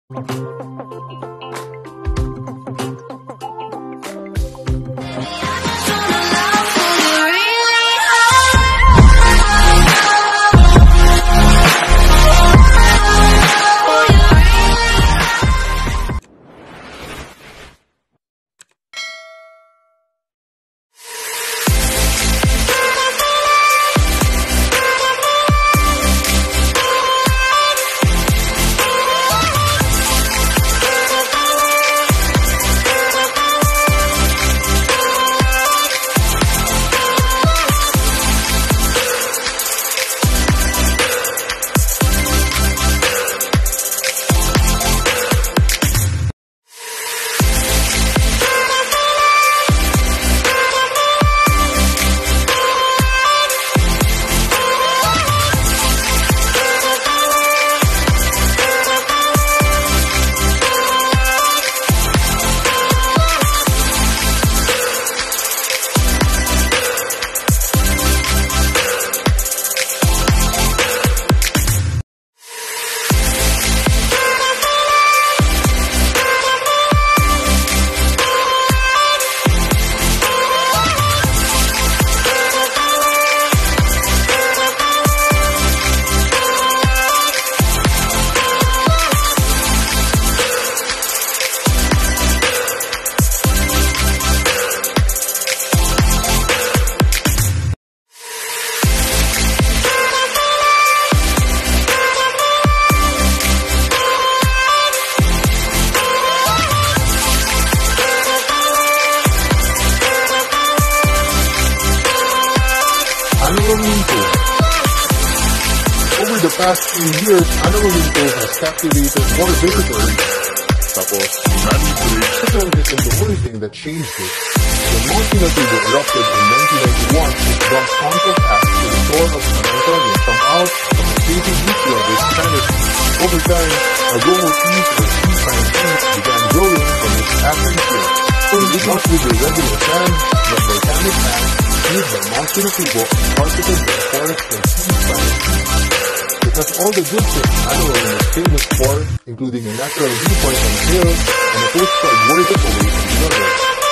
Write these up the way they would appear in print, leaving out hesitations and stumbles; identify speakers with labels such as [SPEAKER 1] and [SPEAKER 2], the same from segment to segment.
[SPEAKER 1] Over the past few years, Anurolinco has captivated more visitors. Tapos, man-made bridge isn't the only thing that changed it. When Mount Pinatubo erupted in 1991, it brought countless acts to the shore of San Antonio from out of the staging beach lovers planet. Over time, a global peace or seaside peace began growing from its atmosphere. It must be the regular sand, but volcanic ash made by Mount Pinatubo and carpeted by a forest of seaside peace. It has all the good things Anurolinco is famous for, including a natural viewpoint on the hill and a postcard worth it away from the other.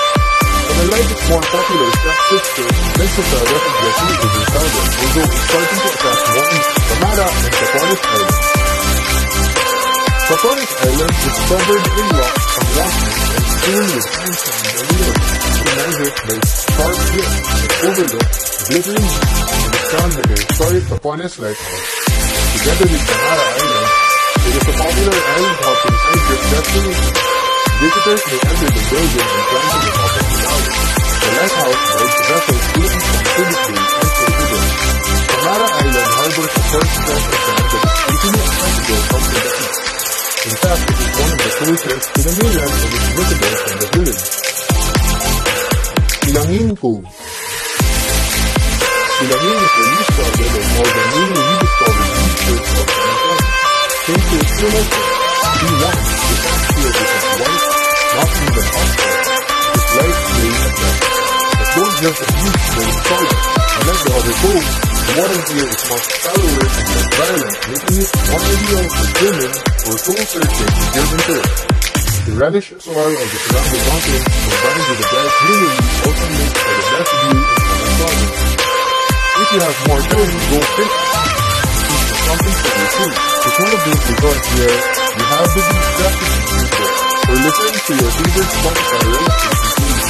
[SPEAKER 1] But unlike its more popular step-sister, Vencesla doesn't get easily crowded, although it's starting to attract more Samara and Capones Island. Capones Island is covered in rocks from Wasnes and strewn with sandstone by rivers, recognized by its sharp cliffs that overlook glittering beach and is crowned by the historic Capones Lighthouse. Together with Samara Island, it is a popular island hopping side-trip destination. Visitors may enter the building and climb to the top of the tower. The lighthouse guides vessels to and from Subic Bay and Sorsogon. Samara Island harbors a short stretch of sand that is easily accessible from the sea. In fact, it is one of the closest to the mainland and is visible from the village. Silangin Cove. Silangin is a least crowded and more than newly rediscovered beaches of San Antonio. Thanks to its remoteness, B1, the sand here is white, not even oxide. It is light gray at best. But don't just abuse the solid. Unlike the other coves, the water here is much shallower and less violent, making it more ideal for swimming or soul searching if you're into it. The reddish soil of the surrounding mountains combined with the bright greenery also makes for the best view in San Antonio. If you have more time, go fishing. It's something for you too. It's one of those resorts where you have the beach practicing before, or listen to your favorite Spotify relatives in TV.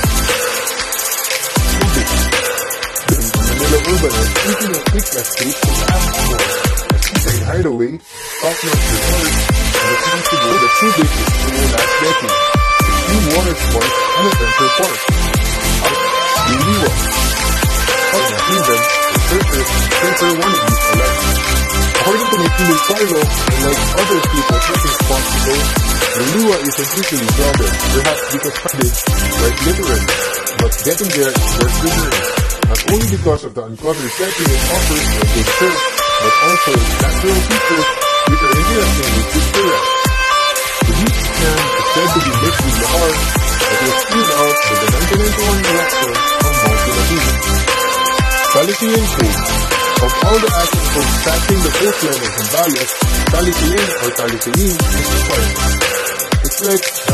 [SPEAKER 1] The Manila Urbanite, speaking of quick escape from the ask for a seaside hideaway, top-notch resort, and the chance to go the Subic is so last decade. Extreme water sports and adventure park. Liwa. Of the season, the surfers and surfer wannabes alike. According to my teammate Carlo, and like other people surfing spots to go, Liwa isn't usually crowded, perhaps because crowded, like literally, but getting there is worth the journey. Not only because of the uncovered setting it offers for a good surf, but also its natural features, which are interestingly picturesque. The beach sand is said to be mixed with lahar, that was spewed out by the 1991 eruption of Mount Pinatubo. Talisilan Cove. Of all the active coves touching the coastline of Zambales, Talisilan or Talisilan is the quietest. Next